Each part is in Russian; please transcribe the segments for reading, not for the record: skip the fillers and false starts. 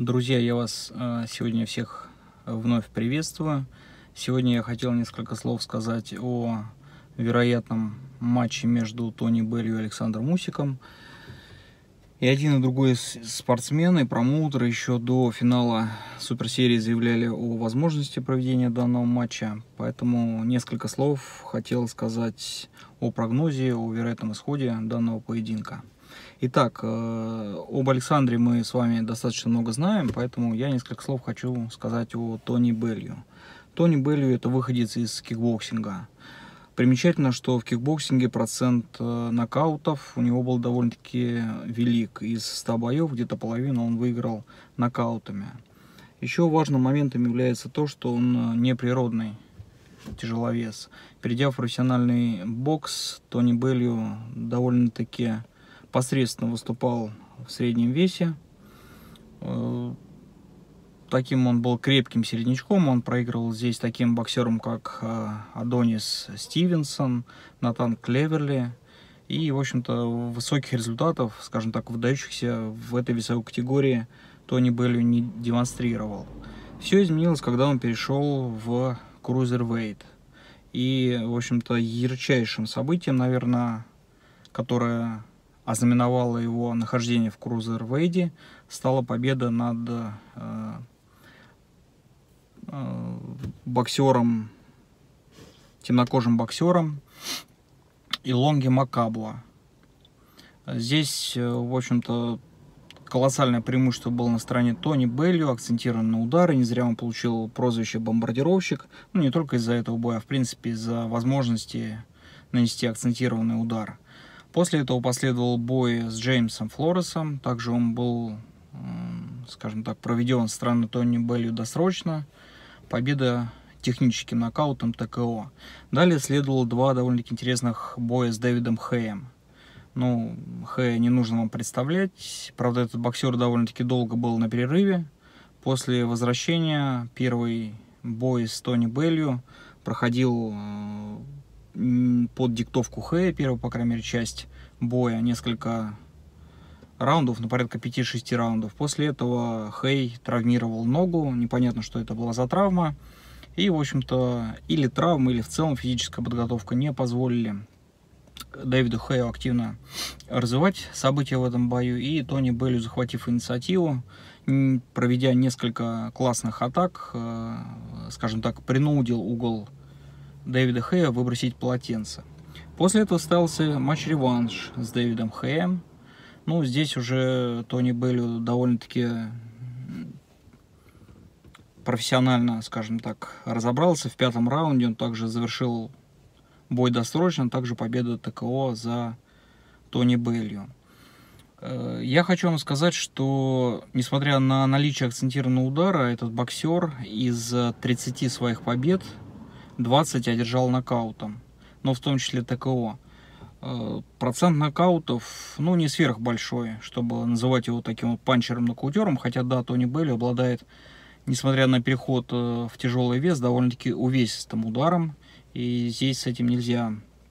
Друзья, я вас сегодня всех вновь приветствую. Сегодня я хотел несколько слов сказать о вероятном матче между Тони Беллью и Александром Усиком. И один и другой спортсмен и промоутер еще до финала суперсерии заявляли о возможности проведения данного матча. Поэтому несколько слов хотел сказать о прогнозе, о вероятном исходе данного поединка. Итак, об Александре мы с вами достаточно много знаем, поэтому я несколько слов хочу сказать о Тони Беллью. Тони Беллью – это выходец из кикбоксинга. Примечательно, что в кикбоксинге процент нокаутов у него был довольно-таки велик. Из 100 боев где-то половину он выиграл нокаутами. Еще важным моментом является то, что он неприродный тяжеловес. Перейдя в профессиональный бокс, Тони Беллью довольно-таки посредственно выступал в среднем весе. Таким он был крепким середнячком. Он проигрывал здесь таким боксерам, как Адонис Стивенсон, Натан Клеверли. И, в общем-то, высоких результатов, скажем так, выдающихся в этой весовой категории Тони Беллью не демонстрировал. Все изменилось, когда он перешел в крузервейт. И, в общем-то, ярчайшим событием, наверное, которое ознаменовало его нахождение в крузервейте, стала победа над боксером, темнокожим боксером Илонги Макабуа. Здесь, в общем-то, колоссальное преимущество было на стороне Тони Беллью, акцентировано на удары. Не зря он получил прозвище «бомбардировщик». Ну, не только из-за этого боя, а в принципе из-за возможности нанести акцентированный удар. После этого последовал бой с Джеймсом Флоресом. Также он был, скажем так, проведен со стороны Тони Беллью досрочно. Победа техническим нокаутом ТКО. Далее следовало два довольно-таки интересных боя с Дэвидом Хэем. Ну, Хэя не нужно вам представлять. Правда, этот боксер довольно-таки долго был на перерыве. После возвращения первый бой с Тони Беллью проходил под диктовку Хэя, первую, по крайней мере, часть боя, несколько раундов, ну, порядка 5-6 раундов. После этого Хэй травмировал ногу, непонятно, что это была за травма. И, в общем-то, или травма, или в целом физическая подготовка не позволили Дэвиду Хэю активно развивать события в этом бою. И Тони Беллью, захватив инициативу, проведя несколько классных атак, скажем так, принудил угол Дэвида Хэя выбросить полотенце. После этого состоялся матч-реванш с Дэвидом Хэем. Ну, здесь уже Тони Беллью довольно-таки профессионально, скажем так, разобрался. В пятом раунде он также завершил бой досрочно, также победа ТКО за Тони Беллью. Я хочу вам сказать, что, несмотря на наличие акцентированного удара, этот боксер из 30 своих побед 20 одержал нокаутом, но в том числе ТКО. Процент нокаутов, ну, не сверхбольшой, чтобы называть его таким вот панчером-нокаутером, хотя, да, Тони Беллью обладает, несмотря на переход в тяжелый вес, довольно-таки увесистым ударом, и здесь с этим нельзя,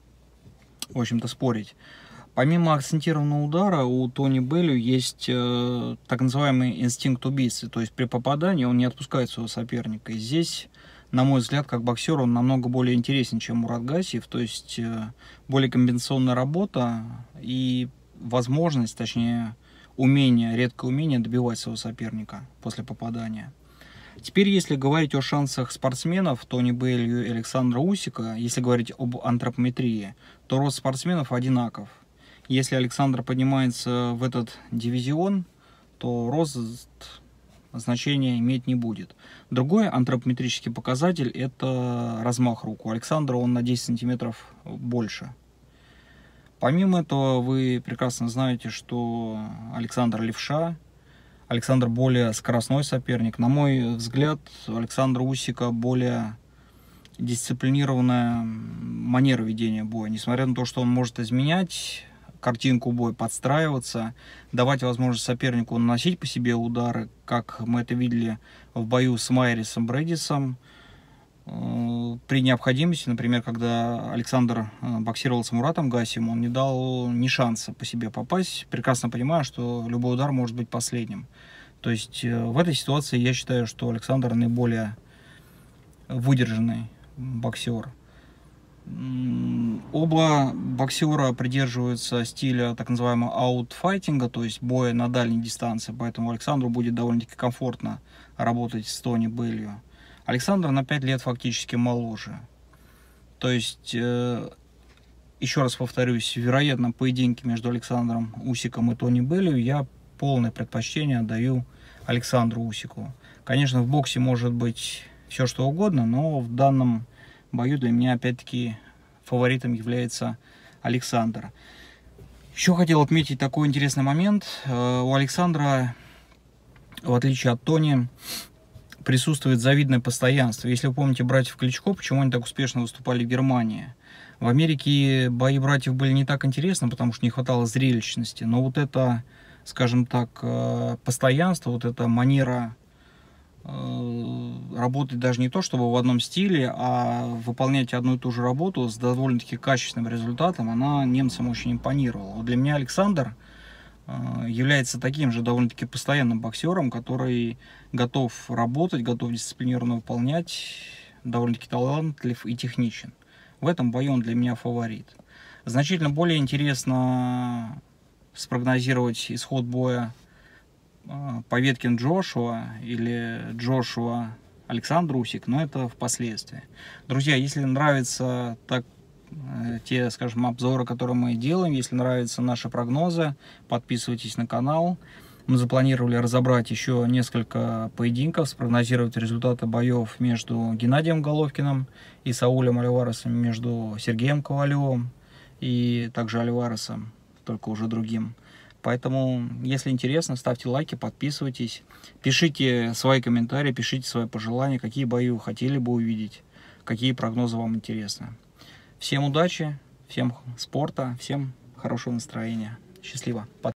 в общем-то, спорить. Помимо акцентированного удара, у Тони Беллью есть так называемый инстинкт убийцы, то есть при попадании он не отпускает своего соперника, и здесь, на мой взгляд, как боксер, он намного более интересен, чем Мурат Гасиев, то есть более комбинационная работа и возможность, точнее, умение, редкое умение добивать своего соперника после попадания. Теперь, если говорить о шансах спортсменов Тони Беллью и Александра Усика, если говорить об антропометрии, то рост спортсменов одинаков. Если Александр поднимается в этот дивизион, то рост значения иметь не будет. Другой антропометрический показатель – это размах рук. У Александра он на 10 сантиметров больше. Помимо этого, вы прекрасно знаете, что Александр левша. Александр более скоростной соперник. На мой взгляд, у Александра Усика более дисциплинированная манера ведения боя. Несмотря на то, что он может изменять картинку боя, подстраиваться, давать возможность сопернику наносить по себе удары, как мы это видели в бою с Майрисом Брэдисом. При необходимости, например, когда Александр боксировал с Муратом Гасиевым, он не дал ни шанса по себе попасть, прекрасно понимая, что любой удар может быть последним. То есть в этой ситуации я считаю, что Александр наиболее выдержанный боксер. Оба боксера придерживаются стиля так называемого аутфайтинга, то есть боя на дальней дистанции, поэтому Александру будет довольно-таки комфортно работать с Тони Беллью. Александр на 5 лет фактически моложе. То есть, еще раз повторюсь, вероятно, поединки между Александром Усиком и Тони Беллью я полное предпочтение отдаю Александру Усику. Конечно, в боксе может быть все что угодно, но в данном бою для меня опять-таки фаворитом является Александр. Еще хотел отметить такой интересный момент. У Александра, в отличие от Тони, присутствует завидное постоянство. Если вы помните братьев Кличко, почему они так успешно выступали в Германии? В Америке бои братьев были не так интересны, потому что не хватало зрелищности. Но вот это, скажем так, постоянство, вот эта манера работать даже не то чтобы в одном стиле, а выполнять одну и ту же работу с довольно-таки качественным результатом, она немцам очень импонировала. Вот для меня Александр является таким же довольно-таки постоянным боксером, который готов работать, готов дисциплинированно выполнять, довольно-таки талантлив и техничен. В этом бою он для меня фаворит. Значительно более интересно спрогнозировать исход боя Поветкин Джошуа или Джошуа Александр Усик, но это впоследствии. Друзья, если нравятся те, скажем, обзоры, которые мы делаем, если нравятся наши прогнозы, подписывайтесь на канал. Мы запланировали разобрать еще несколько поединков, спрогнозировать результаты боев между Геннадием Головкиным и Саулем Альваресом, между Сергеем Ковалевым и также Альваресом, только уже другим. Поэтому, если интересно, ставьте лайки, подписывайтесь, пишите свои комментарии, пишите свои пожелания, какие бои вы хотели бы увидеть, какие прогнозы вам интересны. Всем удачи, всем спорта, всем хорошего настроения. Счастливо.